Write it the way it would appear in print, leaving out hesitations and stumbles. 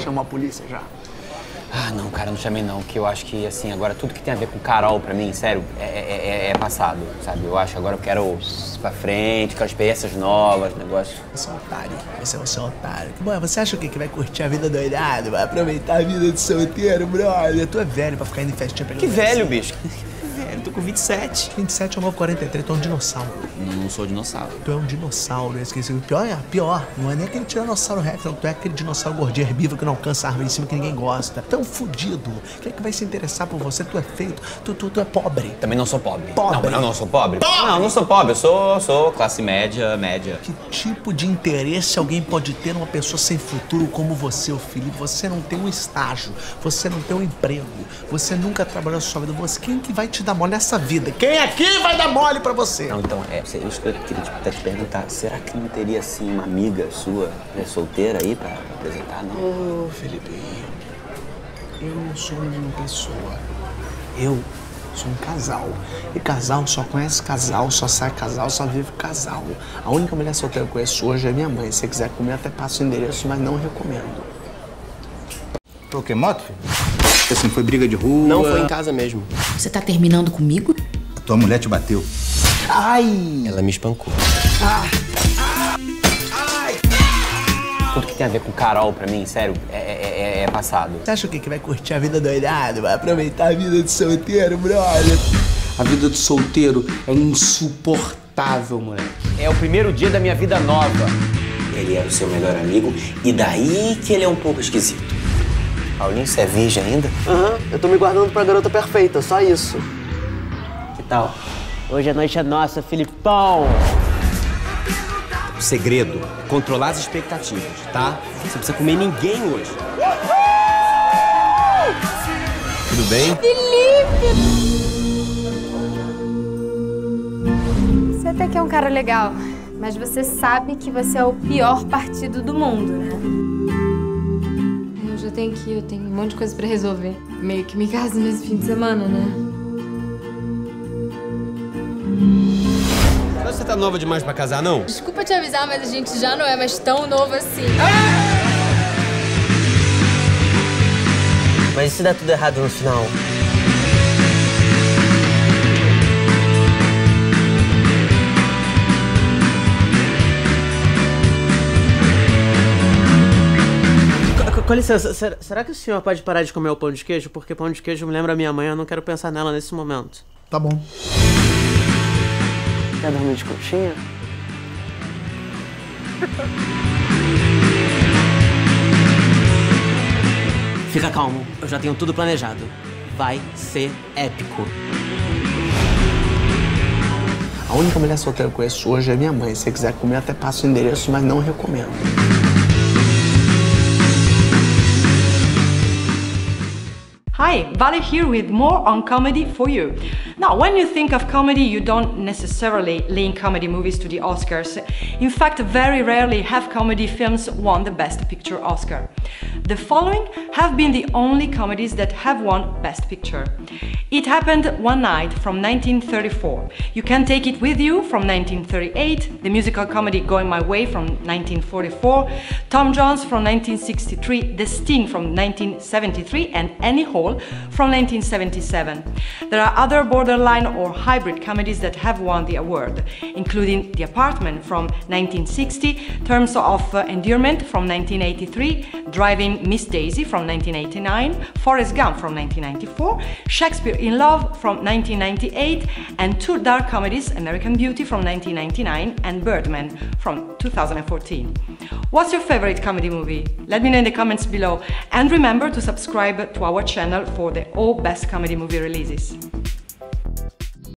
chamou a polícia já? Ah, não, cara, não chamei não, que eu acho que, assim, agora tudo que tem a ver com Carol, pra mim, sério, é passado, sabe? Eu acho que agora eu quero pra frente, quero experiências novas, negócio. Você é um otário, você é um otário. Bom, você acha o quê? Que vai curtir a vida doidado, vai aproveitar a vida de solteiro, brother? Tu é velho pra ficar indo em festinha pra Que velho, bicho. Velho, tô com 27. 27 é o novo 43, tu é um dinossauro. Não sou dinossauro. Tu é um dinossauro, eu esqueci. Pior, não é nem aquele tiranossauro rex, não. Tu é aquele dinossauro gordinho herbívoro que não alcança a árvore em cima que ninguém gosta. Tu é um fudido. Quem é que vai se interessar por você? Tu é feio, tu é pobre. Também não sou pobre. Pobre? Não sou pobre. Não, não sou pobre, eu sou classe média. Que tipo de interesse alguém pode ter numa pessoa sem futuro como você, ô Felipe? Você não tem um estágio, você não tem um emprego, você nunca trabalhou na sua vida. Quem que vai te dar mole nessa vida? Quem aqui vai dar mole pra você? Não, então, isso que eu queria até te perguntar. Será que não teria, assim, uma amiga sua, solteira aí pra apresentar, não? Ô, Felipe, eu não sou uma pessoa. Eu sou um casal. E casal só conhece casal, só sai casal, só vive casal. A única mulher solteira que eu conheço hoje é minha mãe. Se você quiser comer, até passo o endereço, mas não recomendo. Foi o que, moto, filho? Assim, foi briga de rua? Não, foi em casa mesmo. Você tá terminando comigo? A tua mulher te bateu. Ai! Ela me espancou. Tudo que tem a ver com Carol, pra mim, sério, é passado. Você acha o quê? Que vai curtir a vida doidado? Vai aproveitar a vida de solteiro, brother? A vida de solteiro é insuportável, moleque. É o primeiro dia da minha vida nova. Ele era o seu melhor amigo e daí que ele é um pouco esquisito. Paulinho, você é virgem ainda? Aham, eu tô me guardando pra garota perfeita, só isso. Que tal? Hoje a noite é nossa, Filipão! O segredo é controlar as expectativas, tá? Você não precisa comer ninguém hoje. Tudo bem? Felipe! Você até que é um cara legal, mas você sabe que você é o pior partido do mundo, né? Eu já tenho que ir, eu tenho um monte de coisa pra resolver. Meio que me caso nesse fim de semana, né? Você tá nova demais pra casar, não? Desculpa te avisar, mas a gente já não é mais tão novo assim. Mas e se der tudo errado no final? Com licença, será que o senhor pode parar de comer o pão de queijo? Porque pão de queijo me lembra a minha mãe, eu não quero pensar nela nesse momento. Tá bom. Quer dormir de conchinha? Fica calmo, eu já tenho tudo planejado. Vai ser épico. A única mulher solteira que eu conheço hoje é minha mãe. Se você quiser comer, até passo o endereço, mas não recomendo. Hi, Vale here with more on comedy for you. Now, when you think of comedy, you don't necessarily link comedy movies to the Oscars. In fact, very rarely have comedy films won the Best Picture Oscar. The following have been the only comedies that have won Best Picture. It Happened One Night from 1934. You Can Take It With You from 1938. The musical comedy Going My Way from 1944. Tom Jones from 1963. The Sting from 1973. And Annie Hall from 1977. There are other borderline or hybrid comedies that have won the award, including The Apartment from 1960, Terms of Endearment from 1983, Driving Miss Daisy from 1989, Forrest Gump from 1994, Shakespeare in Love from 1998, and two dark comedies, American Beauty from 1999 and Birdman from 2014. What's your favorite comedy movie? Let me know in the comments below, and remember to subscribe to our channel for the all best comedy movie releases.